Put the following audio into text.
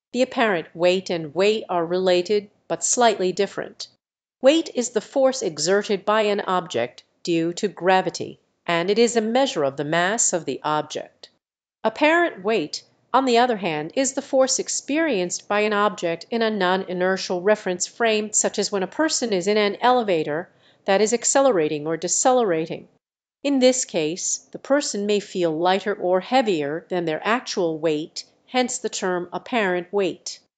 The apparent weight and weight are related, but slightly different. Weight is the force exerted by an object due to gravity, and it is a measure of the mass of the object. Apparent weight, on the other hand, is the force experienced by an object in a non-inertial reference frame, such as when a person is in an elevator that is accelerating or decelerating. In this case the person may feel lighter or heavier than their actual weight, hence the term apparent weight.